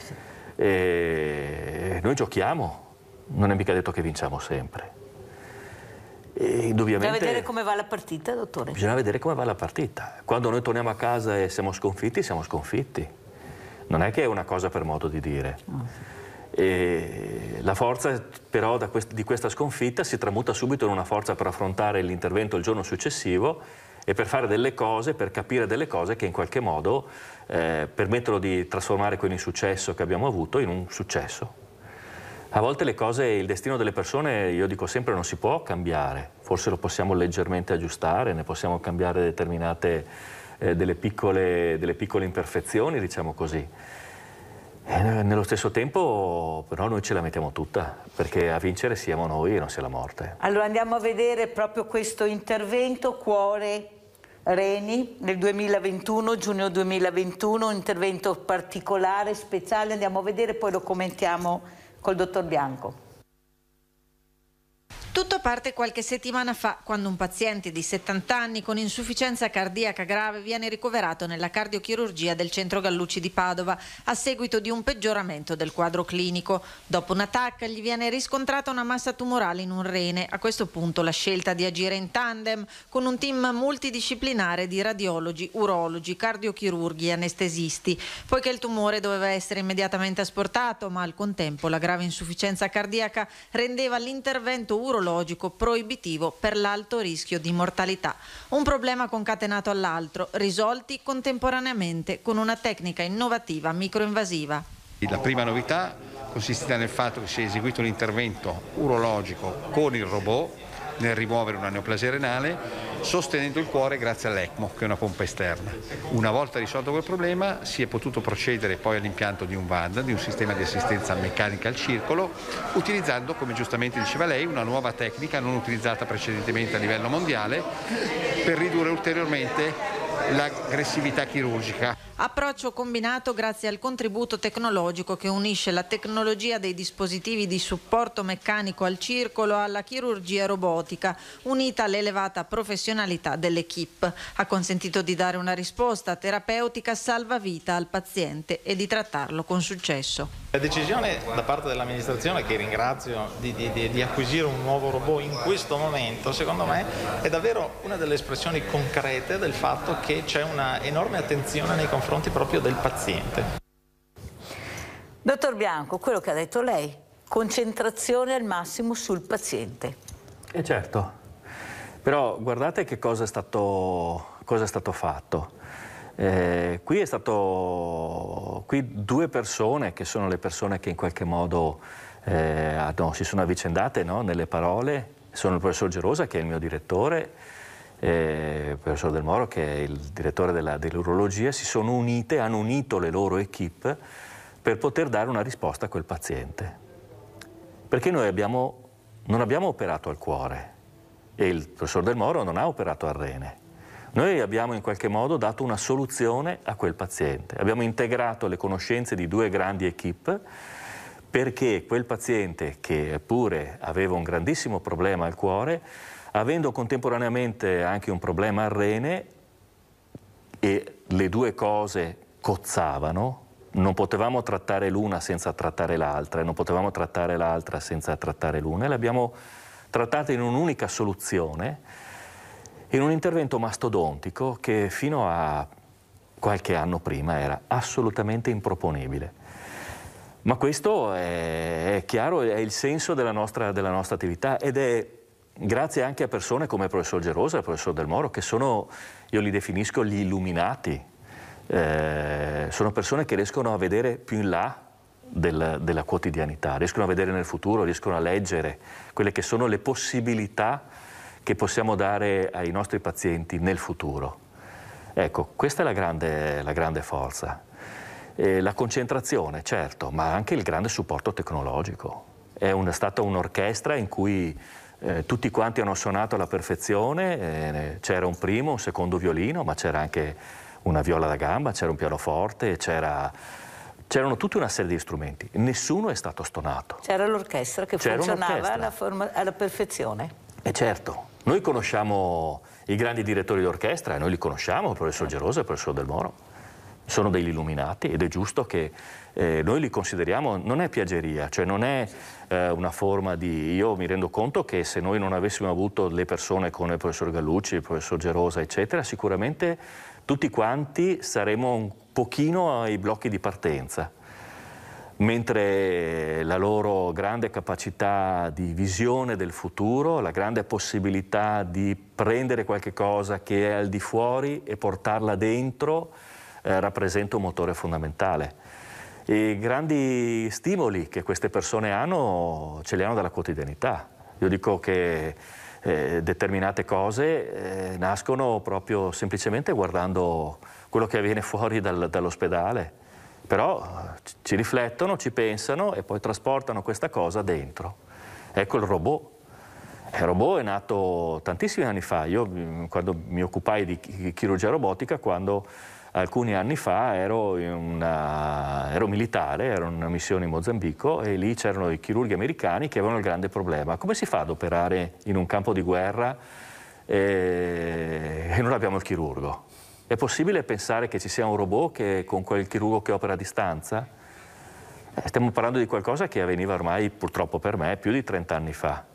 e noi giochiamo. Non è mica detto che vinciamo sempre. E indubbiamente... Bisogna vedere come va la partita, dottore. Bisogna vedere come va la partita. Quando noi torniamo a casa e siamo sconfitti, siamo sconfitti. Non è che è una cosa per modo di dire. Oh. E la forza però da quest- di questa sconfitta si tramuta subito in una forza per affrontare l'intervento il giorno successivo e per fare delle cose, per capire delle cose che in qualche modo eh, permettono di trasformare quell'insuccesso che abbiamo avuto in un successo. A volte le cose, il destino delle persone, io dico sempre, non si può cambiare, forse lo possiamo leggermente aggiustare, ne possiamo cambiare determinate, eh, delle, piccole, delle piccole imperfezioni, diciamo così. E nello stesso tempo però noi ce la mettiamo tutta, perché a vincere siamo noi e non sia la morte. Allora andiamo a vedere proprio questo intervento, Cuore Reni, nel duemilaventuno, giugno duemilaventuno, un intervento particolare, speciale, andiamo a vedere, poi lo commentiamo col dottor Bianco. Tutto parte qualche settimana fa, quando un paziente di settanta anni con insufficienza cardiaca grave viene ricoverato nella cardiochirurgia del Centro Gallucci di Padova a seguito di un peggioramento del quadro clinico. Dopo una T A C gli viene riscontrata una massa tumorale in un rene. A questo punto la scelta di agire in tandem con un team multidisciplinare di radiologi, urologi, cardiochirurghi e anestesisti, poiché il tumore doveva essere immediatamente asportato, ma al contempo la grave insufficienza cardiaca rendeva l'intervento urologico proibitivo per l'alto rischio di mortalità. Un problema concatenato all'altro, risolti contemporaneamente con una tecnica innovativa microinvasiva. La prima novità consisteva nel fatto che si è eseguito un intervento urologico con il robot nel rimuovere una neoplasia renale sostenendo il cuore grazie all'ECMO, che è una pompa esterna. Una volta risolto quel problema si è potuto procedere poi all'impianto di un V A D, di un sistema di assistenza meccanica al circolo, utilizzando, come giustamente diceva lei, una nuova tecnica non utilizzata precedentemente a livello mondiale per ridurre ulteriormente l'aggressività chirurgica. Approccio combinato grazie al contributo tecnologico che unisce la tecnologia dei dispositivi di supporto meccanico al circolo alla chirurgia robotica, unita all'elevata professionalità dell'equipe. Ha consentito di dare una risposta terapeutica salvavita al paziente e di trattarlo con successo. La decisione da parte dell'amministrazione, che ringrazio, di, di, di acquisire un nuovo robot in questo momento, secondo me è davvero una delle espressioni concrete del fatto che c'è una enorme attenzione nei confronti proprio del paziente. Dottor Bianco, quello che ha detto lei, concentrazione al massimo sul paziente. Eh certo, però guardate che cosa è stato, cosa è stato fatto. Eh, qui è stato, qui due persone che sono le persone che in qualche modo eh, no, si sono avvicendate, no, nelle parole, sono il professor Gerosa, che è il mio direttore, eh, il professor Del Moro, che è il direttore della, dell'urologia, si sono unite, hanno unito le loro equip per poter dare una risposta a quel paziente. Perché noi abbiamo, non abbiamo operato al cuore e il professor Del Moro non ha operato al rene. Noi abbiamo in qualche modo dato una soluzione a quel paziente. Abbiamo integrato le conoscenze di due grandi equip perché quel paziente, che pure aveva un grandissimo problema al cuore, avendo contemporaneamente anche un problema al rene, e le due cose cozzavano, non potevamo trattare l'una senza trattare l'altra e non potevamo trattare l'altra senza trattare l'una, e le abbiamo trattate in un'unica soluzione, in un intervento mastodontico che fino a qualche anno prima era assolutamente improponibile. Ma questo è, è chiaro, è il senso della nostra, della nostra attività, ed è grazie anche a persone come il professor Gerosa e il professor Del Moro, che sono, io li definisco gli illuminati, eh, sono persone che riescono a vedere più in là del, della quotidianità, riescono a vedere nel futuro, riescono a leggere quelle che sono le possibilità che possiamo dare ai nostri pazienti nel futuro. Ecco, questa è la grande, la grande forza. E la concentrazione, certo, ma anche il grande supporto tecnologico. È una, stata un'orchestra in cui eh, tutti quanti hanno suonato alla perfezione, eh, c'era un primo, un secondo violino, ma c'era anche una viola da gamba, c'era un pianoforte, c'era... c'erano tutta una serie di strumenti. Nessuno è stato stonato. C'era l'orchestra che funzionava alla, forma, alla perfezione. E certo, noi conosciamo i grandi direttori d'orchestra, e noi li conosciamo, il professor Gerosa e il professor Del Moro. Sono degli illuminati ed è giusto che eh, noi li consideriamo, non è piaggeria, cioè non è eh, una forma di... Io mi rendo conto che se noi non avessimo avuto le persone come il professor Gallucci, il professor Gerosa, eccetera, sicuramente tutti quanti saremo un pochino ai blocchi di partenza, mentre la loro grande capacità di visione del futuro, la grande possibilità di prendere qualche cosa che è al di fuori e portarla dentro, eh, rappresenta un motore fondamentale. I grandi stimoli che queste persone hanno ce li hanno dalla quotidianità. Io dico che eh, determinate cose eh, nascono proprio semplicemente guardando quello che avviene fuori dal, dall'ospedale. Però ci riflettono, ci pensano e poi trasportano questa cosa dentro. Ecco il robot. Il robot è nato tantissimi anni fa. Io quando mi occupai di chirurgia robotica, quando alcuni anni fa ero, in una, ero militare, ero in una missione in Mozambico e lì c'erano i chirurghi americani che avevano il grande problema. Come si fa ad operare in un campo di guerra e, e non abbiamo il chirurgo? È possibile pensare che ci sia un robot che, con quel chirurgo che opera a distanza? Eh, stiamo parlando di qualcosa che avveniva ormai, purtroppo per me, più di trenta anni fa.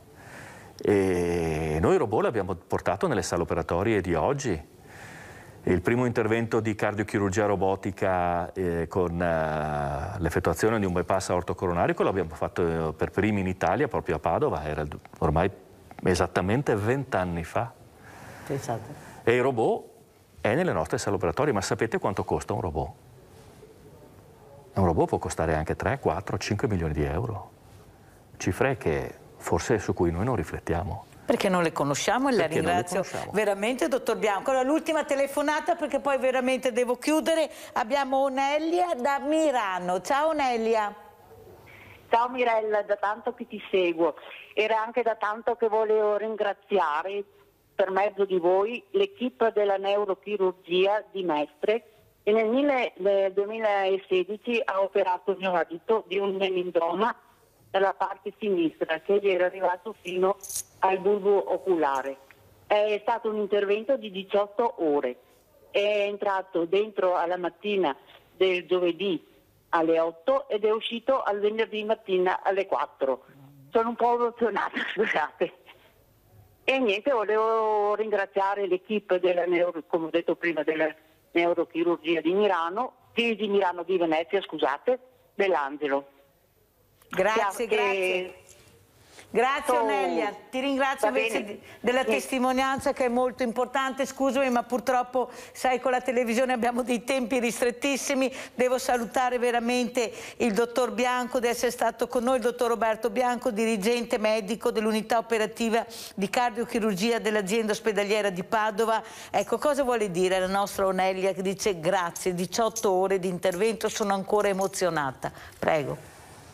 E noi il robot l'abbiamo portato nelle sale operatorie di oggi. Il primo intervento di cardiochirurgia robotica eh, con eh, l'effettuazione di un bypass aortocoronarico l'abbiamo fatto per primi in Italia, proprio a Padova, era ormai esattamente vent'anni fa. Pensate. E il robot è nelle nostre sale operatorie, ma sapete quanto costa un robot? Un robot può costare anche tre, quattro, cinque milioni di euro. Cifre che forse su cui noi non riflettiamo. Perché non le conosciamo e la ringrazio veramente, dottor Bianco. Allora, l'ultima telefonata, perché poi veramente devo chiudere. Abbiamo Onelia da Mirano. Ciao Onelia. Ciao Mirella, da tanto che ti seguo. Era anche da tanto che volevo ringraziare per mezzo di voi l'equipe della neurochirurgia di Mestre, e nel, mille, nel duemilasedici ha operato mio marito di un melindroma dalla parte sinistra che gli era arrivato fino al bulbo oculare. È stato un intervento di diciotto ore. È entrato dentro alla mattina del giovedì alle otto ed è uscito al venerdì mattina alle quattro. Sono un po' emozionata, scusate. E niente, volevo ringraziare l'equipe della neuro, come ho detto prima, della neurochirurgia di Milano, di, di Milano di Venezia, scusate, dell'Angelo. Grazie, che, grazie. Grazie so, Onelia, ti ringrazio invece di, della sì. testimonianza che è molto importante. Scusami, ma purtroppo sai, con la televisione abbiamo dei tempi ristrettissimi. Devo salutare veramente il dottor Bianco di essere stato con noi, il dottor Roberto Bianco, dirigente medico dell'unità operativa di cardiochirurgia dell'azienda ospedaliera di Padova. Ecco, cosa vuole dire la nostra Onelia che dice grazie, diciotto ore di intervento, sono ancora emozionata. Prego.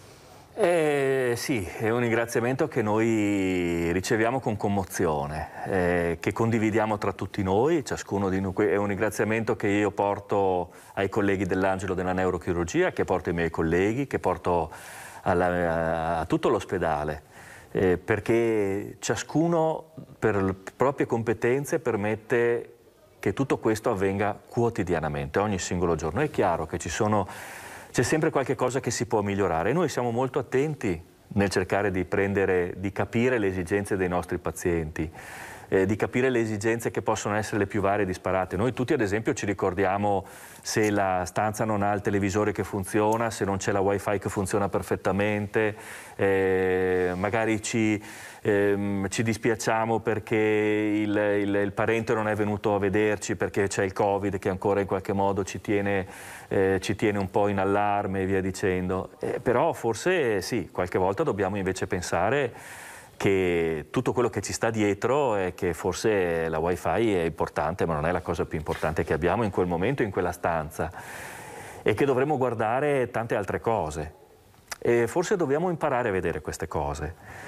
Eh, sì, è un ringraziamento che noi riceviamo con commozione, eh, che condividiamo tra tutti noi, ciascuno di noi. È un ringraziamento che io porto ai colleghi dell'Angelo della neurochirurgia, che porto ai miei colleghi, che porto alla, a tutto l'ospedale, eh, perché ciascuno per le proprie competenze permette che tutto questo avvenga quotidianamente, ogni singolo giorno. È chiaro che ci sono... C'è sempre qualche cosa che si può migliorare e noi siamo molto attenti nel cercare di prendere, di capire le esigenze dei nostri pazienti, eh, di capire le esigenze che possono essere le più varie e disparate. Noi tutti ad esempio ci ricordiamo se la stanza non ha il televisore che funziona, se non c'è la wifi che funziona perfettamente, eh, magari ci... Eh, ci dispiacciamo perché il, il, il parente non è venuto a vederci perché c'è il Covid che ancora in qualche modo ci tiene, eh, ci tiene un po' in allarme e via dicendo. Eh, però forse sì, qualche volta dobbiamo invece pensare che tutto quello che ci sta dietro è che forse la wifi è importante, ma non è la cosa più importante che abbiamo in quel momento, in quella stanza, e che dovremmo guardare tante altre cose. E forse dobbiamo imparare a vedere queste cose.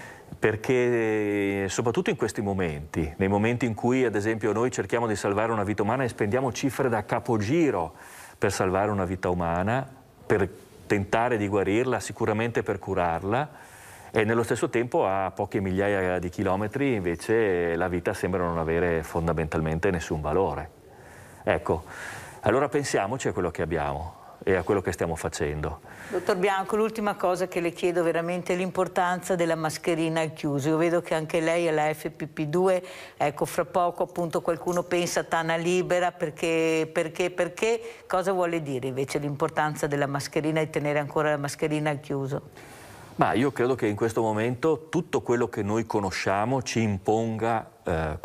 Perché soprattutto in questi momenti, nei momenti in cui ad esempio noi cerchiamo di salvare una vita umana e spendiamo cifre da capogiro per salvare una vita umana, per tentare di guarirla, sicuramente per curarla, e nello stesso tempo a poche migliaia di chilometri invece la vita sembra non avere fondamentalmente nessun valore. Ecco, allora pensiamoci a quello che abbiamo e a quello che stiamo facendo. Dottor Bianco, l'ultima cosa che le chiedo veramente è l'importanza della mascherina al chiuso. Io vedo che anche lei è la F P P due, ecco, fra poco appunto qualcuno pensa Tana libera, perché, perché, perché, cosa vuole dire invece l'importanza della mascherina e tenere ancora la mascherina al chiuso? Ma io credo che in questo momento tutto quello che noi conosciamo ci imponga eh,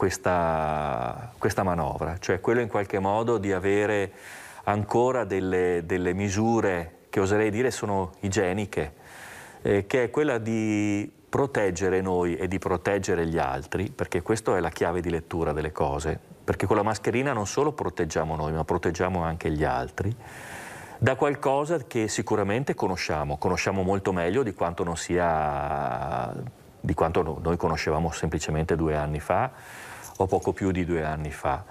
questa, questa manovra, cioè quello in qualche modo di avere ancora delle, delle misure che oserei dire sono igieniche, eh, che è quella di proteggere noi e di proteggere gli altri, perché questa è la chiave di lettura delle cose, perché con la mascherina non solo proteggiamo noi, ma proteggiamo anche gli altri, da qualcosa che sicuramente conosciamo, conosciamo molto meglio di quanto non sia, di quanto noi conoscevamo semplicemente due anni fa o poco più di due anni fa.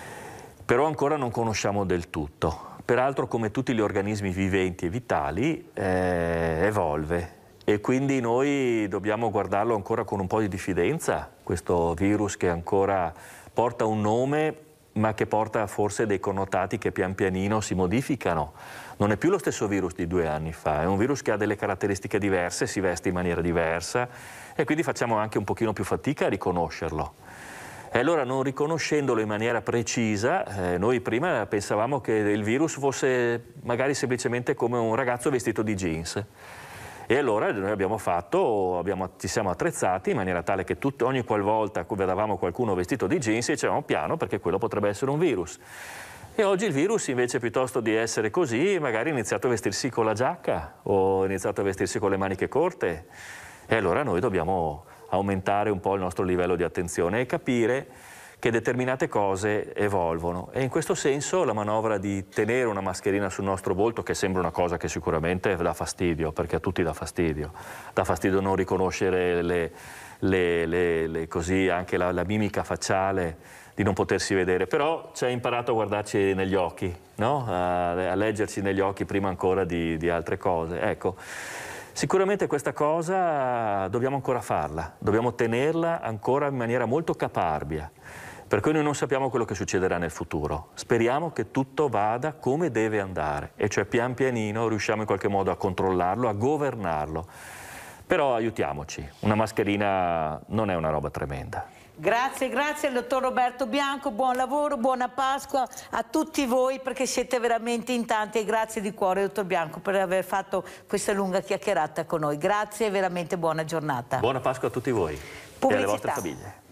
Però ancora non conosciamo del tutto. Peraltro, come tutti gli organismi viventi e vitali, eh, evolve e quindi noi dobbiamo guardarlo ancora con un po' di diffidenza, questo virus che ancora porta un nome ma che porta forse dei connotati che pian pianino si modificano. Non è più lo stesso virus di due anni fa, è un virus che ha delle caratteristiche diverse, si veste in maniera diversa e quindi facciamo anche un pochino più fatica a riconoscerlo. E allora, non riconoscendolo in maniera precisa, eh, noi prima pensavamo che il virus fosse magari semplicemente come un ragazzo vestito di jeans. E allora noi abbiamo fatto, abbiamo, ci siamo attrezzati in maniera tale che tutto, ogni qualvolta vedevamo qualcuno vestito di jeans dicevamo piano perché quello potrebbe essere un virus. E oggi il virus invece piuttosto di essere così magari ha iniziato a vestirsi con la giacca o ha iniziato a vestirsi con le maniche corte. E allora noi dobbiamo aumentare un po' il nostro livello di attenzione e capire che determinate cose evolvono, e in questo senso la manovra di tenere una mascherina sul nostro volto, che sembra una cosa che sicuramente dà fastidio, perché a tutti dà fastidio, dà fastidio non riconoscere le, le, le, le, così anche la, la mimica facciale, di non potersi vedere, però ci ha imparato a guardarci negli occhi, no? a, a leggerci negli occhi prima ancora di, di altre cose. Ecco, sicuramente questa cosa dobbiamo ancora farla, dobbiamo tenerla ancora in maniera molto caparbia, per cui noi non sappiamo quello che succederà nel futuro. Speriamo che tutto vada come deve andare, e cioè pian pianino riusciamo in qualche modo a controllarlo, a governarlo. Però aiutiamoci, una mascherina non è una roba tremenda. Grazie, grazie al dottor Roberto Bianco, buon lavoro, buona Pasqua a tutti voi, perché siete veramente in tanti, e grazie di cuore dottor Bianco per aver fatto questa lunga chiacchierata con noi. Grazie e veramente buona giornata. Buona Pasqua a tutti voi. Pubblicità. E alle vostre famiglie.